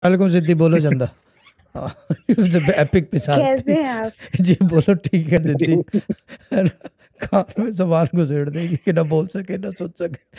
वालेकुम सिद्दीक, बोलो चंदा। एपिक कैसे पिसारती। हैं आप? जी बोलो, ठीक है जी। सिद्दीक। है ना? कान में सामान घुसेड़ देगी कि ना बोल सके ना सुन सके।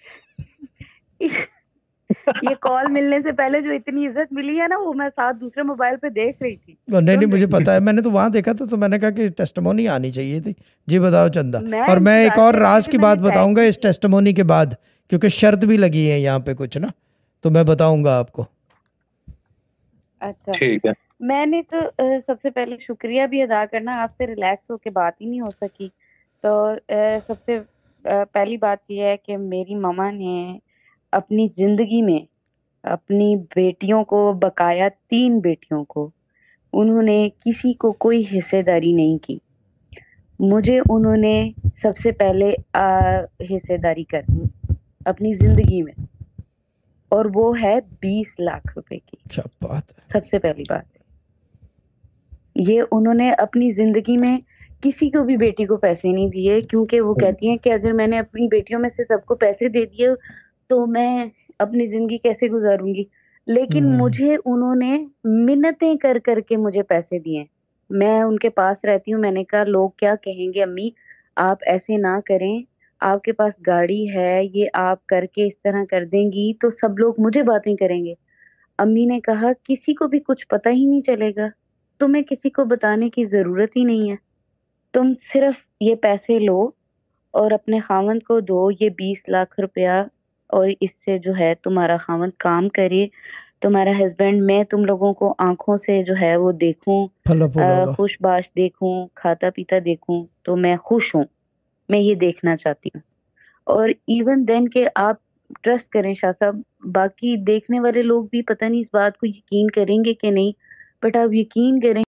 ये कॉल मिलने से पहले जो इतनी इज्जत मिली है ना, वो मैं साथ दूसरे मोबाइल पे देख रही थी, नहीं नहीं, सुन रही मुझे थी। पता है, मैंने तो वहां देखा था, तो मैंने कहा कि टेस्टिमोनी आनी चाहिए थी। जी बताओ चंदा। मैं और मैं एक इंतजार और कर रही थी राज कि की मैंने बात टैग बताऊंगा भी इस किया। टेस्टिमोनी के बाद, क्योंकि शर्त भी लगी है यहाँ पे कुछ ना, तो मैं बताऊंगा आपको। अच्छा, ठीक है। मैंने तो सबसे पहले शुक्रिया भी अदा करना, आपसे रिलैक्स होके बात ही नहीं हो सकी। तो सबसे पहली बात यह है कि मेरी मम्मा ने अपनी जिंदगी में अपनी बेटियों को, बकाया 3 बेटियों को, उन्होंने किसी को कोई हिस्सेदारी नहीं की। मुझे उन्होंने सबसे पहले हिस्सेदारी करनी अपनी जिंदगी में, और वो है 20 लाख रुपए की। क्या बात है। सबसे पहली बात ये, उन्होंने अपनी जिंदगी में किसी को भी बेटी को पैसे नहीं दिए, क्योंकि वो कहती हैं कि अगर मैंने अपनी बेटियों में से सबको पैसे दे दिए तो मैं अपनी जिंदगी कैसे गुजारूंगी। लेकिन हम्म। मुझे उन्होंने मिन्नतें कर करके मुझे पैसे दिए। मैं उनके पास रहती हूँ, मैंने कहा लोग क्या कहेंगे अम्मी, आप ऐसे ना करें, आपके पास गाड़ी है, ये आप करके इस तरह कर देंगी तो सब लोग मुझे बातें करेंगे। अम्मी ने कहा किसी को भी कुछ पता ही नहीं चलेगा, तुम्हें किसी को बताने की जरूरत ही नहीं है, तुम सिर्फ ये पैसे लो और अपने खामंद को दो, ये 20 लाख रुपया, और इससे जो है तुम्हारा खामंद काम करे, तुम्हारा हस्बैंड, मैं तुम लोगों को आंखों से जो है वो देखूं, फला फूला होगा। खुशबाश देखूं, खाता पीता देखूं, तो मैं खुश हूं, मैं ये देखना चाहती हूँ। और इवन देन के आप ट्रस्ट करें शाह साहब, बाकी देखने वाले लोग भी पता नहीं इस बात को यकीन करेंगे कि नहीं, बट आप यकीन करें